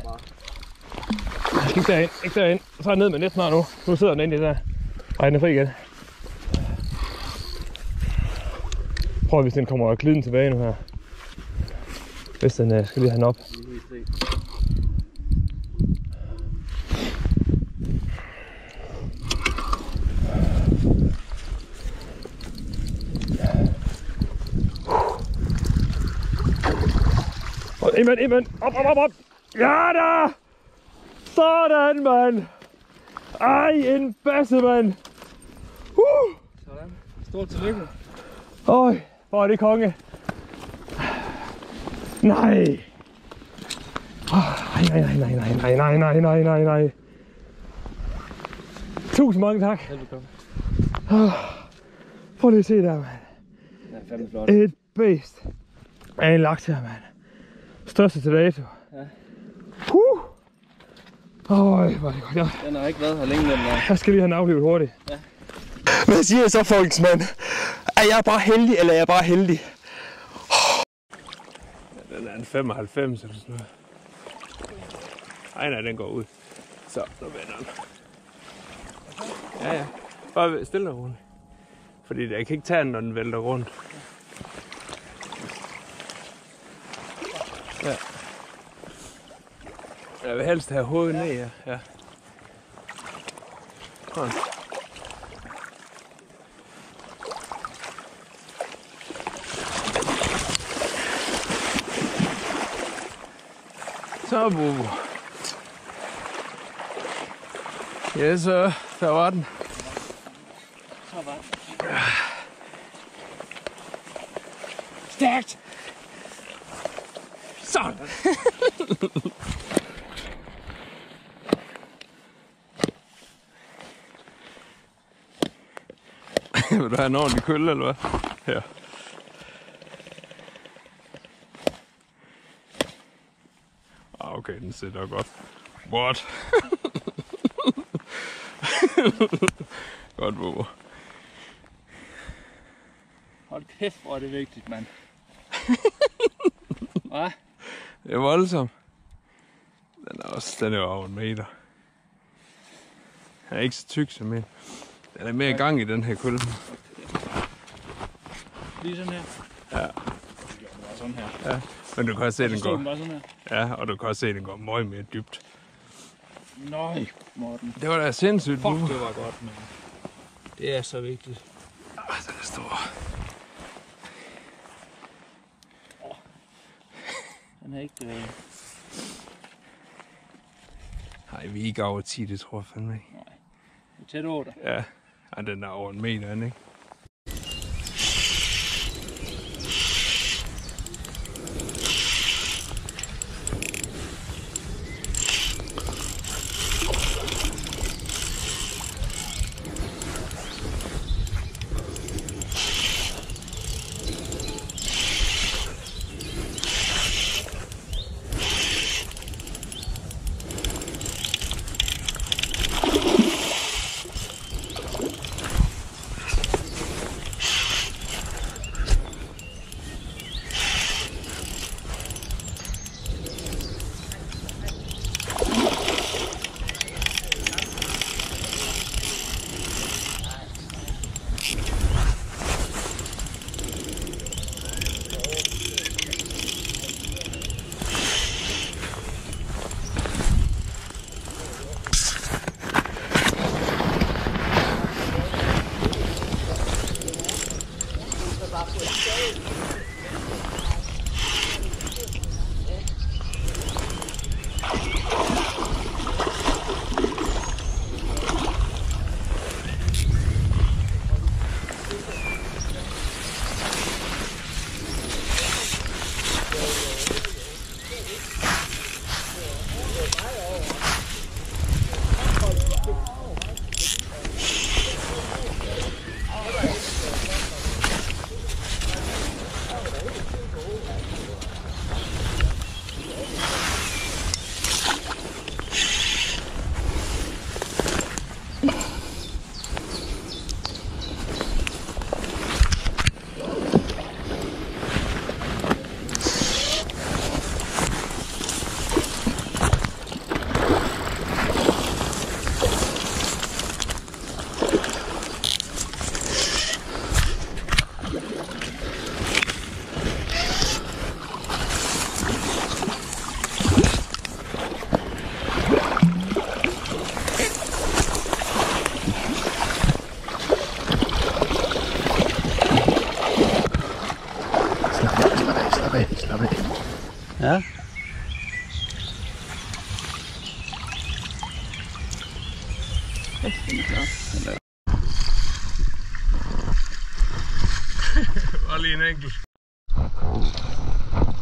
Ikke derind, ikke derind. Så er jeg ned med net snart nu. Nu sidder den inde i det der. Ej, den er fri igen. Prøv hvis den kommer gliden tilbage nu her. Hvis den skal lige have den op. Ind, op. Ja da! Sådan, mand! Ej, en basse, mand! Sådan. Stort tillykke. Øj, hvor er det konge! Nej! Nej. Tusind mange tak. Velbekomme. Prøv lige at se der, mand. Det er fandme flot. Et beast af en laks her, mand. Største til dato. Ja. Øj, hvor er det godt. Ja. Den har ikke været her længe, den der. Jeg skal lige have den aflivet hurtigt. Ja. Hvad siger jeg så, folkens, mand? Er jeg bare heldig, eller er jeg bare heldig? Ja, den er en 95 eller sådan noget. Nej, den går ud. Så, nu vender den. Ja. Bare stille og roligt. Fordi jeg kan ikke tage den, når den vælter rundt. Ja. Jeg vil helst have hovedet ned, ja. Kom. Så, Bobo. Ja, så der var den. Så var den. Stærkt! Sådan! Vil du have en ordentlig kølle, eller hvad? Her. Okay, den sidder godt. What? Godt, Bobo. Hold kæft, hvor er det vigtigt, mand. Hvad? Det er voldsomt. Den er jo over 1 meter. Den er ikke så tyk som en. Den er mere gang i den her kølle. Lige sådan her? Ja. Sådan her. Ja, men du kan også se, den går. Den bare sådan her. Ja, og du kan også se, den går meget mere dybt. Nøj, Morten. Det var da sindssygt. Fuck, det var godt, mand. Det er så vigtigt. Den er stor. Den er ikke... Nej, vi er ikke over 10, det tror jeg fandme ikke. Nej, det er tæt over dig. Ja, den er over 1 meter, ikke? Bare lige en enkelt.